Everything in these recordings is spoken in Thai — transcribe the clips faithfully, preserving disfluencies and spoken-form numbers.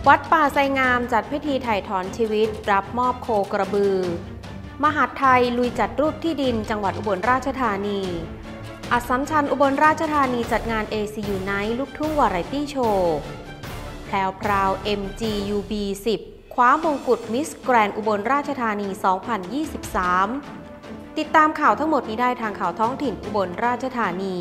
วัดป่าไทรงามจัดพิธีไถ่ถอนชีวิตรับมอบโคกระบือมหาดไทยลุยจัดรูปที่ดินจังหวัดอุบลราชธานีอัสสัมชัญอุบลราชธานีจัดงาน เอ ซี ยู Night ลูกทุ่งวาไรตี้โชว์แพรวพราว เอ็ม จี ยู บี สิบ คว้ามงกุฎมิสแกรนด์อุบลราชธานี สองพันยี่สิบสาม ติดตามข่าวทั้งหมดนี้ได้ทางข่าวท้องถิ่นอุบลราชธานี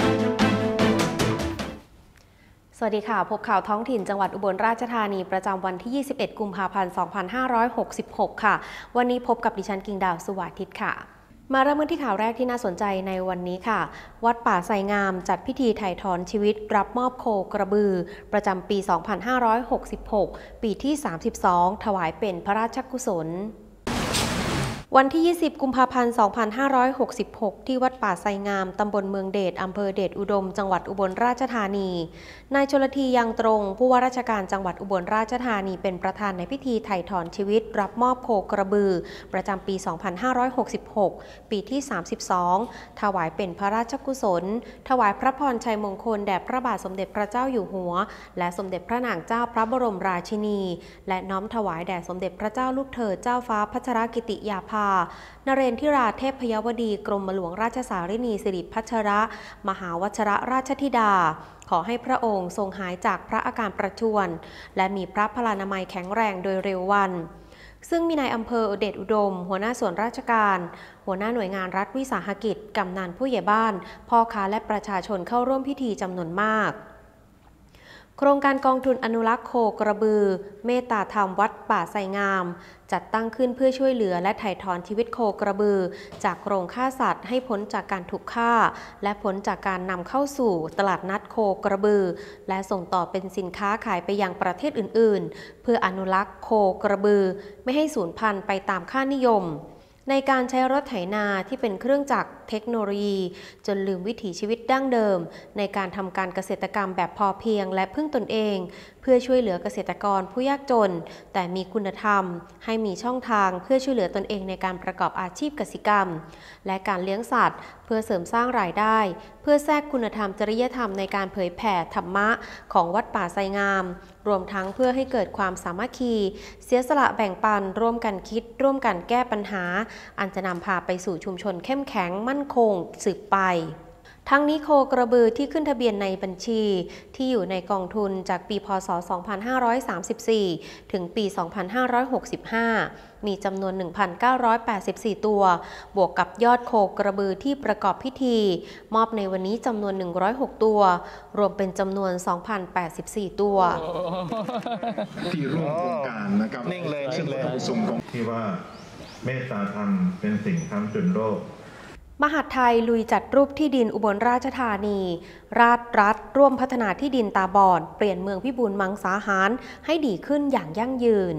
สวัสดีค่ะพบข่าวท้องถิ่นจังหวัดอุบลราชธานีประจำวันที่ ยี่สิบเอ็ด กุมภาพันธ์ สองพันห้าร้อยหกสิบหก ค่ะวันนี้พบกับดิฉันกิ่งดาวสุวาทิตค่ะมาเริ่มกันที่ข่าวแรกที่น่าสนใจในวันนี้ค่ะวัดป่าไทรงามจัดพิธีไถ่ถอนชีวิตรับมอบโคกระบือประจำปี สองพันห้าร้อยหกสิบหก ปีที่ สามสิบสอง ถวายเป็นพระราชกุศลวันที่ ยี่สิบ กุมภาพันธ์ สองพันห้าร้อยหกสิบหก ที่วัดป่าไทรงามตำบลเมืองเดชอำเภอเดชอุดมจังหวัดอุบลราชธานีนายชลธียังตรงผู้ว่าราชการจังหวัดอุบลราชธานีเป็นประธานในพิธีไถ่ถอนชีวิตรับมอบโคกระบือประจำปี สองพันห้าร้อยหกสิบหก ปีที่ สามสิบสอง ถวายเป็นพระราชกุศลถวายพระพรชัยมงคลแด่พระบาทสมเด็จพระเจ้าอยู่หัวและสมเด็จพระนางเจ้าพระบรมราชินีและน้อมถวายแด่สมเด็จพระเจ้าลูกเธอเจ้าฟ้าพัชรกิติยาภานเรนทิราเทพยวดีกรมหลวงราชสารินีสิริพัชรมหาวชรราชธิดาขอให้พระองค์ทรงหายจากพระอาการประชวรและมีพระพลานามัยแข็งแรงโดยเร็ววันซึ่งมีนายอำเภอเดชอุดมหัวหน้าส่วนราชการหัวหน้าหน่วยงานรัฐวิสาหกิจกำนันผู้ใหญ่บ้านพ่อค้าและประชาชนเข้าร่วมพิธีจำนวนมากโครงการกองทุนอนุรักษ์โคกระบือเมตตาธรรมวัดป่าไทรงามจัดตั้งขึ้นเพื่อช่วยเหลือและไถ่ถอนชีวิตโคกระบือจากโรงฆ่าสัตว์ให้พ้นจากการถูกฆ่าและพ้นจากการนำเข้าสู่ตลาดนัดโคกระบือและส่งต่อเป็นสินค้าขายไปยังประเทศอื่นๆเพื่ออนุรักษ์โคกระบือไม่ให้สูญพันธุ์ไปตามค่านิยมในการใช้รถไถนาที่เป็นเครื่องจักรเทคโนโลยีจนลืมวิถีชีวิตดั้งเดิมในการทำการเกษตรกรรมแบบพอเพียงและพึ่งตนเองเพื่อช่วยเหลือเกษตรกรผู้ยากจนแต่มีคุณธรรมให้มีช่องทางเพื่อช่วยเหลือตนเองในการประกอบอาชีพเกษตรกรรมและการเลี้ยงสัตว์เพื่อเสริมสร้างรายได้เพื่อแทรกคุณธรรมจริยธรรมในการเผยแผ่ธรรมะของวัดป่าไทรงามรวมทั้งเพื่อให้เกิดความสามัคคีเสียสละแบ่งปันร่วมกันคิดร่วมกันแก้ปัญหาอันจะนำพาไปสู่ชุมชนเข้มแข็งมั่นคงสืบไปทั้งนี้โคกระบือที่ขึ้นทะเบียนในบัญชีที่อยู่ในกองทุนจากปีพ.ศ. สองพันห้าร้อยสามสิบสี่ ถึงปี สองพันห้าร้อยหกสิบห้า มีจำนวน หนึ่งพันเก้าร้อยแปดสิบสี่ ตัวบวกกับยอดโคกระบือที่ประกอบพิธีมอบในวันนี้จำนวน หนึ่งร้อยหก ตัวรวมเป็นจำนวน สองพันแปดสิบสี่ ตัวที่ร่วมโครงการนะครับนิ่งเลยซึ่งวัตถุประสงค์ของที่ว่าเมตตาธรรมเป็นสิ่งค้ำจุนโลกมหาดไทยลุยจัดรูปที่ดินอุบลราชธานีราชรัฐร่วมพัฒนาที่ดินตาบอดเปลี่ยนเมืองพิบูลมังสาหารให้ดีขึ้นอย่างยั่งยืน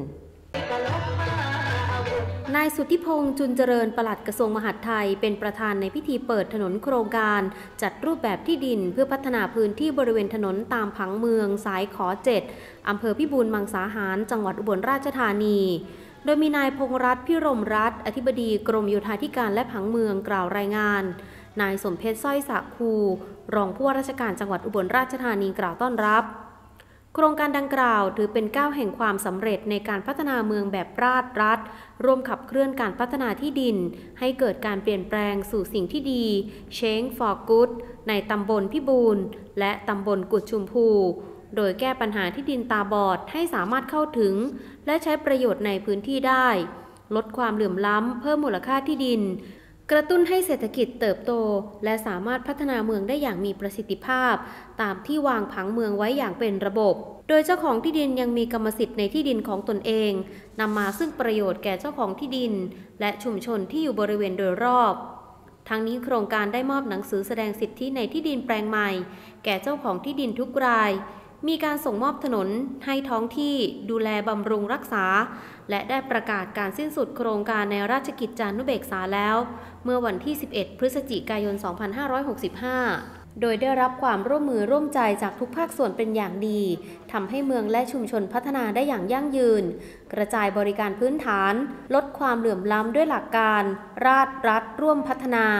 นายสุทธิพงษ์จุนเจริญปลัดกระทรวงมหาดไทยเป็นประธานในพิธีเปิดถนนโครงการจัดรูปแบบที่ดินเพื่อพัฒนาพื้นที่บริเวณถนนตามผังเมืองสายขอเจ็ดอำเภอพิบูลมังสาหารจังหวัดอุบลราชธานีโดยมีนายพงษ์รัตน์พิรมรัตน์อธิบดีกรมโยธาธิการและผังเมืองกล่าวรายงานนายสมเพชรสร้อยสะคูรองผู้ว่าราชการจังหวัดอุบลราชธานีกล่าวต้อนรับโครงการดังกล่าวถือเป็นก้าวแห่งความสำเร็จในการพัฒนาเมืองแบบราชรัฐร่วมขับเคลื่อนการพัฒนาที่ดินให้เกิดการเปลี่ยนแปลงสู่สิ่งที่ดี Change for Good ในตำบลพิบูลและตำบลกุดชุมพูโดยแก้ปัญหาที่ดินตาบอดให้สามารถเข้าถึงและใช้ประโยชน์ในพื้นที่ได้ลดความเหลื่อมล้ำเพิ่มมูลค่าที่ดินกระตุ้นให้เศรษฐกิจเติบโตและสามารถพัฒนาเมืองได้อย่างมีประสิทธิภาพตามที่วางผังเมืองไว้อย่างเป็นระบบโดยเจ้าของที่ดินยังมีกรรมสิทธิ์ในที่ดินของตนเองนำมาซึ่งประโยชน์แก่เจ้าของที่ดินและชุมชนที่อยู่บริเวณโดยรอบทั้งนี้โครงการได้มอบหนังสือแสดงสิทธิในที่ดินแปลงใหม่แก่เจ้าของที่ดินทุกรายมีการส่งมอบถนนให้ท้องที่ดูแลบำรุงรักษาและได้ประกาศการสิ้นสุดโครงการในราชกิจจานุเบกษาแล้วเมื่อวันที่ สิบเอ็ด พฤศจิกายน สองพันห้าร้อยหกสิบห้า โดยได้รับความร่วมมือร่วมใจจากทุกภาคส่วนเป็นอย่างดีทำให้เมืองและชุมชนพัฒนาได้อย่างยั่งยืนกระจายบริการพื้นฐานลดความเหลื่อมล้ำด้วยหลักการราชรัฐร่วมพัฒนา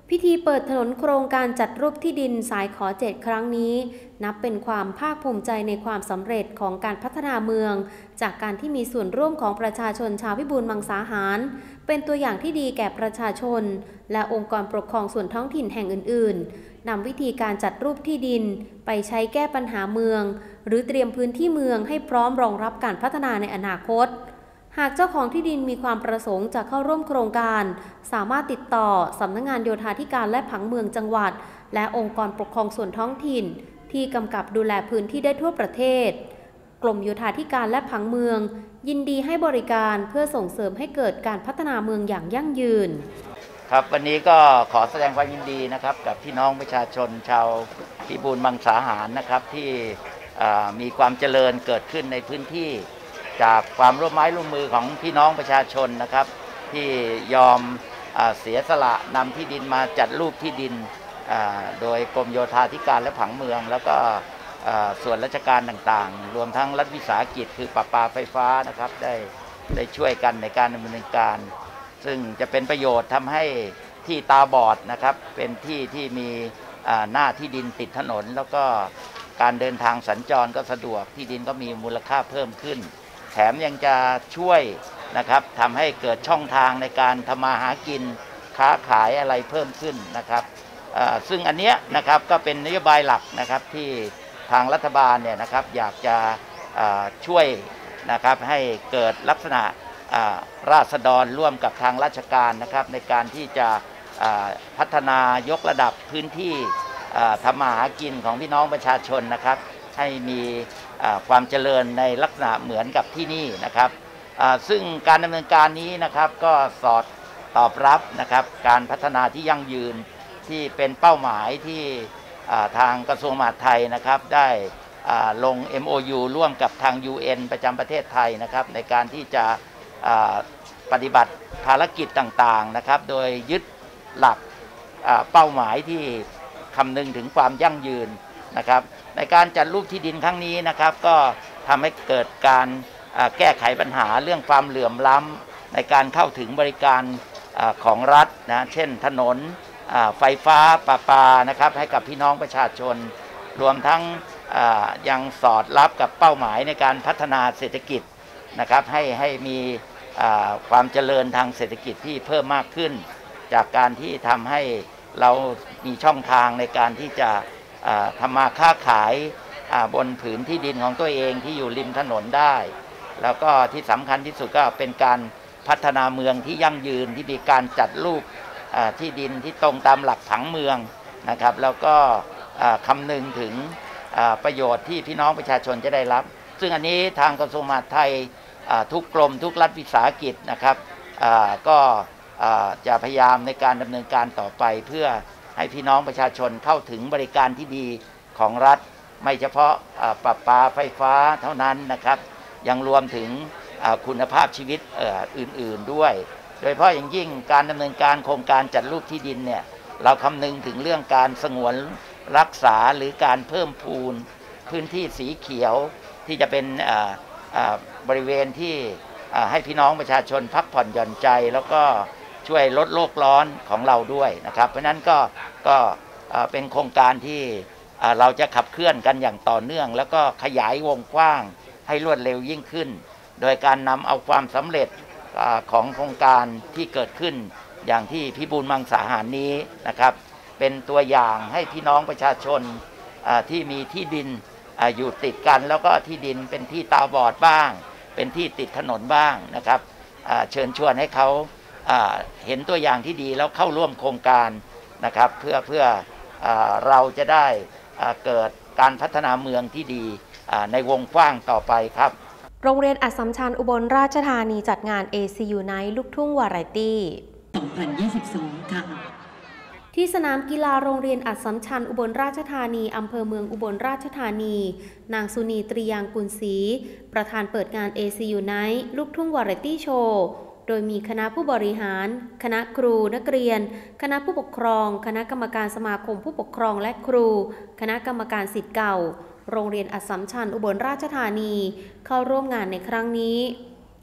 พิธีเปิดถนนโครงการจัดรูปที่ดินสายขอเจ็ดครั้งนี้นับเป็นความภาคภูมิใจในความสำเร็จของการพัฒนาเมืองจากการที่มีส่วนร่วมของประชาชนชาวพิบูลมังสาหารเป็นตัวอย่างที่ดีแก่ประชาชนและองค์กรปกครองส่วนท้องถิ่นแห่งอื่นๆนำวิธีการจัดรูปที่ดินไปใช้แก้ปัญหาเมืองหรือเตรียมพื้นที่เมืองให้พร้อมรองรับการพัฒนาในอนาคตหากเจ้าของที่ดินมีความประสงค์จะเข้าร่วมโครงการสามารถติดต่อสำนักงานโยธาธิการและผังเมืองจังหวัดและองค์กรปกครองส่วนท้องถิ่นที่กำกับดูแลพื้นที่ได้ทั่วประเทศกรมโยธาธิการและผังเมืองยินดีให้บริการเพื่อส่งเสริมให้เกิดการพัฒนาเมืองอย่างยั่งยืนครับวันนี้ก็ขอแสดงความยินดีนะครับกับพี่น้องประชาชนชาวพิบูลมังสาหารนะครับที่มีความเจริญเกิดขึ้นในพื้นที่จากความร่วมไม้ร่วมมือของพี่น้องประชาชนนะครับที่ยอมเสียสละนำที่ดินมาจัดรูปที่ดินโดยกรมโยธาธิการและผังเมืองแล้วก็ส่วนราชการต่างๆรวมทั้งรัฐวิสาหกิจคือประปาไฟฟ้านะครับได้ได้ช่วยกันในการดำเนินการซึ่งจะเป็นประโยชน์ทำให้ที่ตาบอดนะครับเป็นที่ที่มีหน้าที่ดินติดถนนแล้วก็การเดินทางสัญจรก็สะดวกที่ดินก็มีมูลค่าเพิ่มขึ้นแถมยังจะช่วยนะครับทำให้เกิดช่องทางในการทำมาหากินค้าขายอะไรเพิ่มขึ้นนะครับซึ่งอันเนี้ยนะครับก็เป็นนโยบายหลักนะครับที่ทางรัฐบาลเนี่ยนะครับอยากจะช่วยนะครับให้เกิดลักษณะราษฎรร่วมกับทางราชการนะครับในการที่จะพัฒนายกระดับพื้นที่ทำมาหากินของพี่น้องประชาชนนะครับให้มีความเจริญในลักษณะเหมือนกับที่นี่นะครับซึ่งการดำเนินการนี้นะครับก็สอดตอบรับนะครับการพัฒนาที่ยั่งยืนที่เป็นเป้าหมายที่ทางกระทรวงมหาดไทยนะครับได้ลง เอ็ม โอ ยู ร่วมกับทาง ยู เอ็น ประจำประเทศไทยนะครับในการที่จะปฏิบัติภารกิจต่างๆนะครับโดยยึดหลักเป้าหมายที่คำนึงถึงความยั่งยืนนะครับในการจัดรูปที่ดินครั้งนี้นะครับก็ทำให้เกิดการแก้ไขปัญหาเรื่องความเหลื่อมล้ำในการเข้าถึงบริการของรัฐนะเช่นถนนไฟฟ้าประปานะครับให้กับพี่น้องประชาชนรวมทั้งยังสอดรับกับเป้าหมายในการพัฒนาเศรษฐกิจนะครับให้ให้มีความเจริญทางเศรษฐกิจที่เพิ่มมากขึ้นจากการที่ทำให้เรามีช่องทางในการที่จะทำมาค้าขายบนผืนที่ดินของตัวเองที่อยู่ริมถนนได้แล้วก็ที่สำคัญที่สุดก็เป็นการพัฒนาเมืองที่ยั่งยืนที่มีการจัดรูปที่ดินที่ตรงตามหลักผังเมืองนะครับแล้วก็คำนึงถึงประโยชน์ที่พี่น้องประชาชนจะได้รับซึ่งอันนี้ทางกระทรวงมหาดไทยทุกกรมทุกรัฐวิสาหกิจนะครับก็จะพยายามในการดำเนินการต่อไปเพื่อให้พี่น้องประชาชนเข้าถึงบริการที่ดีของรัฐไม่เฉพาะประปาไฟฟ้าเท่านั้นนะครับยังรวมถึงคุณภาพชีวิตอื่นๆด้วยโดยเฉพาะอย่างยิ่งการดำเนินการโครงการจัดรูปที่ดินเนี่ยเราคำนึงถึงเรื่องการสงวนรักษาหรือการเพิ่มพูนพื้นที่สีเขียวที่จะเป็นบริเวณที่ให้พี่น้องประชาชนพักผ่อนหย่อนใจแล้วก็ช่วยลดโลกร้อนของเราด้วยนะครับเพราะนั้นก็ก็เป็นโครงการที่เราจะขับเคลื่อนกันอย่างต่อเนื่องแล้วก็ขยายวงกว้างให้รวดเร็วยิ่งขึ้นโดยการนำเอาความสำเร็จของโครงการที่เกิดขึ้นอย่างที่พิบูลมังสาหารนี้นะครับเป็นตัวอย่างให้พี่น้องประชาชนที่มีที่ดินอยู่ติดกันแล้วก็ที่ดินเป็นที่ตาบอดบ้างเป็นที่ติดถนนบ้างนะครับเชิญชวนให้เขาเห็นตัวอย่างที่ดีแล้วเข้าร่วมโครงการนะครับเพื่อเพื่อเราจะได้เกิดการพัฒนาเมืองที่ดีในวงกว้างต่อไปครับโรงเรียนอัสสัมชัญอุบลราชธานีจัดงาน เอ ซี ยู Night ลูกทุ่งวาไรตี้สองพันยี่สิบสอง ค่ะที่สนามกีฬาโรงเรียนอัสสัมชัญอุบลราชธานีอำเภอเมืองอุบลราชธานีนางสุนีตรียางกุลศรีประธานเปิดงาน เอ ซี ยู Night ลูกทุ่งวาไรตี้โชว์โดยมีคณะผู้บริหารคณะครูนักเรียนคณะผู้ปกครองคณะกรรมการสมาคมผู้ปกครองและครูคณะกรรมการศิษย์เก่าโรงเรียนอัสสัมชัญอุบลราชธานีเข้าร่วมงานในครั้งนี้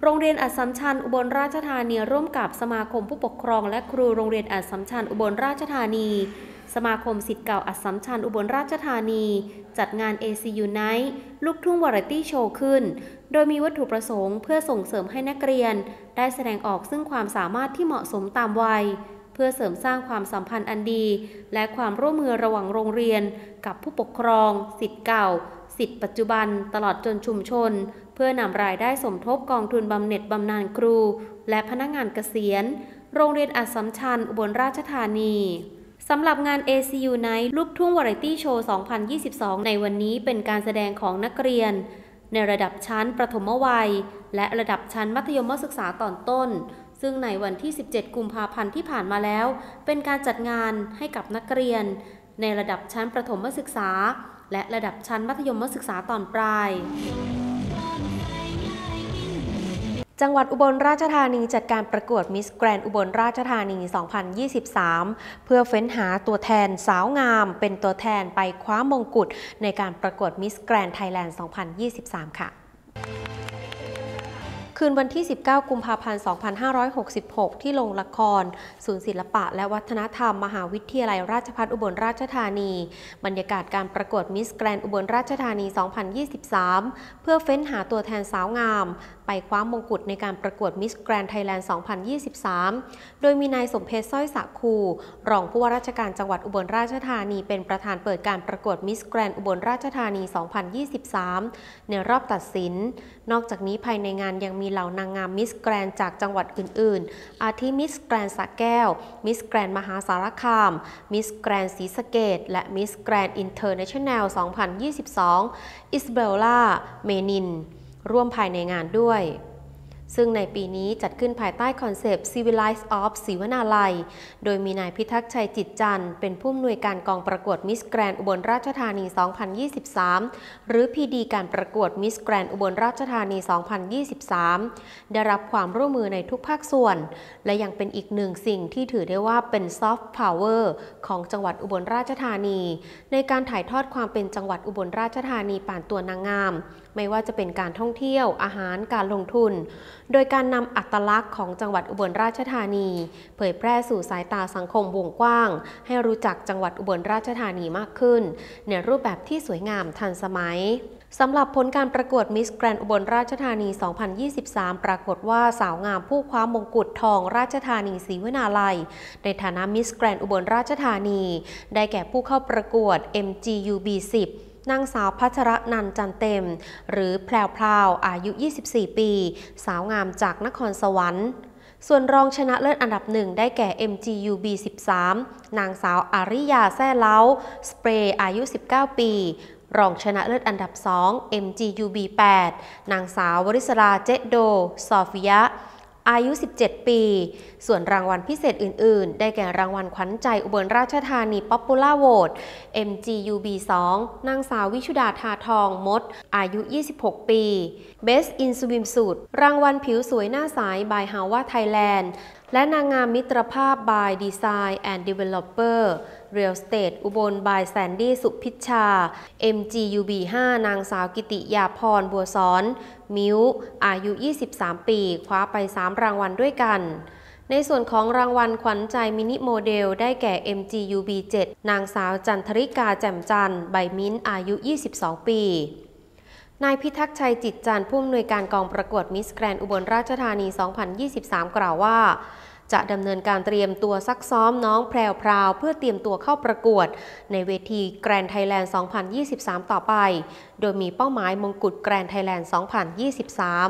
โรงเรียนอัสสัมชัญอุบลราชธานีร่วมกับสมาคมผู้ปกครองและครูโรงเรียนอัสสัมชัญอุบลราชธานีสมาคมศิษย์เก่าอัสสัมชัญอุบลราชธานีจัดงาน เอ ซี ยู Night ลูกทุ่งวาไรตี้โชว์ขึ้นโดยมีวัตถุประสงค์เพื่อส่งเสริมให้นักเรียนได้แสดงออกซึ่งความสามารถที่เหมาะสมตามวัยเพื่อเสริมสร้างความสัมพันธ์อันดีและความร่วมมือระหว่างโรงเรียนกับผู้ปกครองศิษย์เก่าศิษย์ปัจจุบันตลอดจนชุมชนเพื่อนำรายได้สมทบกองทุนบำเหน็จบำนาญครูและพนักงานเกษียณโรงเรียนอัสสัมชัญอุบลราชธานีสำหรับงาน เอ ซี ยู Night ลูกทุ่งวาไรตี้โชว์ สองพันยี่สิบสอง ในวันนี้เป็นการแสดงของนักเรียนในระดับชั้นประถมวัยและระดับชั้นมัธยมศึกษาตอนต้นซึ่งในวันที่ สิบเจ็ด กุมภาพันธ์ที่ผ่านมาแล้วเป็นการจัดงานให้กับนักเรียนในระดับชั้นประถมศึกษาและระดับชั้นมัธยมศึกษาตอนปลายจังหวัดอุบลราชธานีจัดการประกวดมิสแกรนด์อุบลราชธานี สองพันยี่สิบสาม เพื่อเฟ้นหาตัวแทนสาวงามเป็นตัวแทนไปคว้ามงกุฎในการประกวดมิสแกรนด์ไทยแลนด์ สองพันยี่สิบสาม ค่ะคืนวันที่ สิบเก้า กุมภาพันธ์ สองพันห้าร้อยหกสิบหก ที่โรงละครศูนย์ศิลปะและวัฒนธรรมมหาวิทยาลัยราชภัฏอุบลราชธานีบรรยากาศการประกวดมิสแกรนด์อุบลราชธานี สองพันยี่สิบสาม เพื่อเฟ้นหาตัวแทนสาวงามไปคว้ามงกุฎในการประกวดมิสแกรนด์ไทยแลนด์ สองพันยี่สิบสาม โดยมีนายสมเพชรสร้อยสะคูรองผู้ว่าราชการจังหวัดอุบลราชธานีเป็นประธานเปิดการประกวดมิสแกรนด์อุบลราชธานี สองพันยี่สิบสาม ในรอบตัดสินนอกจากนี้ภายในงานยังมีเหล่านางงามมิสแกรนด์จากจังหวัดอื่นๆอาทิมิสแกรนด์สระแก้วมิสแกรนด์มหาสารคามมิสแกรนด์ศรีสะเกษและมิสแกรนด์อินเตอร์เนชั่นแนล สองพันยี่สิบสอง อิสเบลล่า เมนินร่วมภายในงานด้วยซึ่งในปีนี้จัดขึ้นภายใต้คอนเซปต์ Civilize of ศรีวนาลัยโดยมีนายพิทักษ์ชัยจิตจันทร์เป็นผู้อำนวยการกองประกวดมิสแกรนด์อุบลราชธานี สองพันยี่สิบสาม หรือ พี ดี การประกวดมิสแกรนด์อุบลราชธานี สองพันยี่สิบสาม ได้รับความร่วมมือในทุกภาคส่วนและยังเป็นอีกหนึ่งสิ่งที่ถือได้ว่าเป็นซอฟต์พาวเวอร์ของจังหวัดอุบลราชธานีในการถ่ายทอดความเป็นจังหวัดอุบลราชธานีผ่านตัวนางงามไม่ว่าจะเป็นการท่องเที่ยวอาหารการลงทุนโดยการนำอัตลักษณ์ของจังหวัดอุบลราชธานีเผยแพร่สู่สายตาสังคมวงกว้างให้รู้จักจังหวัดอุบลราชธานีมากขึ้นในรูปแบบที่สวยงามทันสมัยสำหรับผลการประกวดมิสแกรนด์อุบลราชธานี สองพันยี่สิบสาม ปรากฏว่าสาวงามผู้คว้ามงกุฎทองราชธานีศรีวนาลัยในฐานะมิสแกรนด์อุบลราชธานีได้แก่ผู้เข้าประกวด เอ็ม จี ยู บี สิบนางสาวพัชรนันท์จันเต็มหรือแพรวพราวอายุยี่สิบสี่ปีสาวงามจากนครสวรรค์ส่วนรองชนะเลิศอันดับหนึ่งได้แก่ เอ็ม จี ยู บี สิบสาม นางสาวอาริยาแซ่เล้าสเปรย์อายุสิบเก้าปีรองชนะเลิศอันดับสอง เอ็ม จี ยู บี แปด นางสาววริศราเจโดซอฟิยะอายุสิบเจ็ดปีส่วนรางวัลพิเศษอื่นๆได้แก่รางวัลขวัญใจอุบลราชธานีป๊อปปูล่าโหวต เอ็ม จี ยู บี สอง นางสาววิชุดาทาทองมดอายุยี่สิบหกปี Best in Swimsuit รางวัลผิวสวยหน้าใส by Hawa Thailand และนางงามมิตรภาพ by Design and Developer Real Estate อุบล by Sandy สุพิชชา เอ็ม จี ยู บี ห้า นางสาวกิติยาพรบัวซ้อนมิวอายุยี่สิบสามปีคว้าไปสามรางวัลด้วยกันในส่วนของรางวัลขวัญใจมินิโมเดลได้แก่ เอ็ม จี ยู บี เจ็ด นางสาวจันทริกาแจ่มจันทร์ใบมิ้นอายุยี่สิบสองปีนายพิทักษ์ชัยจิตจันทร์ผู้อำนวยการกองประกวดมิสแกรนด์อุบลราชธานี สองพันยี่สิบสาม กล่าวว่าจะดำเนินการเตรียมตัวซักซ้อมน้องแพรวพราวเพื่อเตรียมตัวเข้าประกวดในเวทีแกรนด์ไทยแลนด์ สองพันยี่สิบสาม ต่อไปโดยมีเป้าหมายมงกุฎแกรนด์ไทยแลนด์ สองพันยี่สิบสาม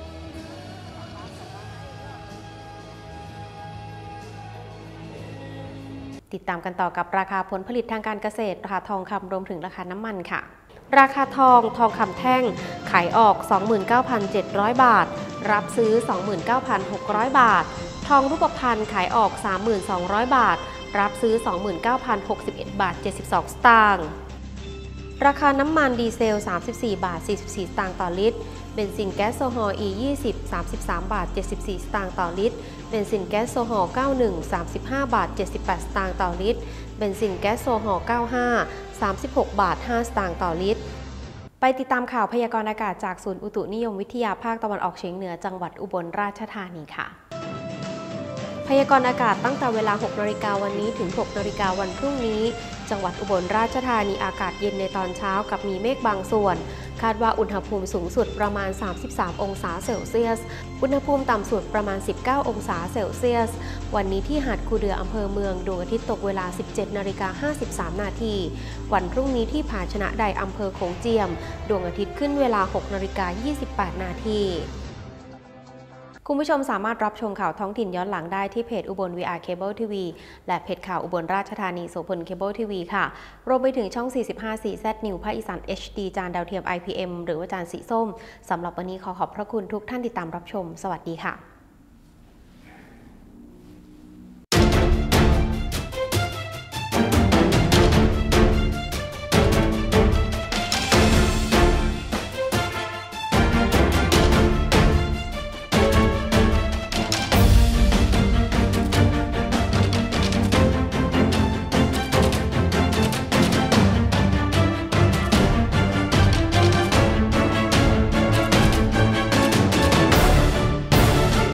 ติดตามกันต่อกับราคาผลผลิตทางการเกษตรราคาทองคำรวมถึงราคาน้ำมันค่ะราคาทองทองคำแท่งขายออก สองหมื่นเก้าพันเจ็ดร้อย บาทรับซื้อ สองหมื่นเก้าพันหกร้อย บาททองรูปพรรณขายออก สามหมื่นสองร้อย บาทรับซื้อ สองหมื่นเก้าพันหกสิบเอ็ด บาทเจ็ดสิบสอง สตางค์ราคาน้ำมันดีเซล สามสิบสี่ บาท สี่สิบสี่ สตางค์ต่อลิตรเบนซินแก๊สโซฮอล์ อี ยี่สิบ สามสิบสาม บาท เจ็ดสิบสี่ สตางค์ต่อลิตรเบนซินแก๊สโซฮอล์ เก้าสิบเอ็ด สามสิบห้า บาท เจ็ดสิบแปด สตางค์ต่อลิตรเบนซินแก๊สโซฮอล์ เก้าสิบห้า สามสิบหก บาท ห้า สตางค์ต่อลิตรไปติดตามข่าวพยากรณ์อากาศจากศูนย์อุตุนิยมวิทยาภาคตะวันออกเฉียงเหนือจังหวัดอุบลราชธานีค่ะพยากรณ์อากาศตั้งแต่เวลา หกนาฬิกาวันนี้ถึง หกนาฬิกาวันพรุ่งนี้จังหวัดอุบลราชธานีอากาศเย็นในตอนเช้ากับมีเมฆบางส่วนคาดว่าอุณหภูมิสูงสุดประมาณ สามสิบสาม องศาเซลเซียสอุณหภูมิต่ำสุดประมาณ สิบเก้า องศาเซลเซียสวันนี้ที่หาดคูเดืออำเภอเมืองดวงอาทิตย์ตกเวลา สิบเจ็ดนาฬิกาห้าสิบสาม นาทีวันพรุ่งนี้ที่ผาชนะใดอำเภอโขงเจียมดวงอาทิตย์ขึ้นเวลา หกนาฬิกายี่สิบแปด นาทีคุณผู้ชมสามารถรับชมข่าวท้องถิ่นย้อนหลังได้ที่เพจอุบล วี อาร์ Cable ที วี และเพจข่าวอุบลราชธานีโสพล Cable ที วี ค่ะรวมไปถึงช่อง สี่สิบห้า ซี แซด News ภาคอีสาน เอช ดี จานดาวเทียม ไอ พี เอ็ม หรือว่าจานสีส้มสำหรับวันนี้ขอขอบพระคุณทุกท่านติดตามรับชมสวัสดีค่ะ